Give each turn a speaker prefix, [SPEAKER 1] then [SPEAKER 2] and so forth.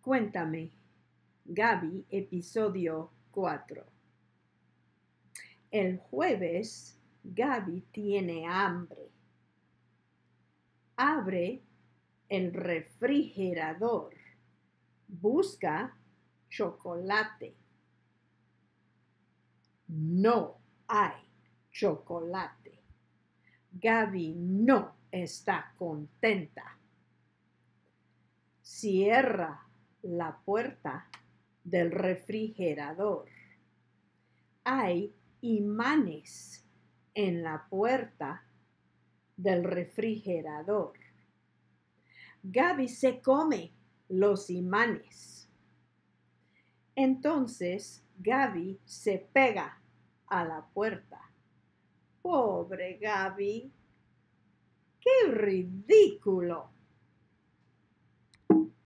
[SPEAKER 1] Cuéntame, Gaby, episodio 4. El jueves, Gaby tiene hambre. Abre el refrigerador. Busca chocolate. No hay chocolate. Gaby no está contenta. Cierra la puerta del refrigerador. Hay imanes en la puerta del refrigerador. Gaby se come los imanes. Entonces Gaby se pega a la puerta. Pobre Gaby, qué ridículo.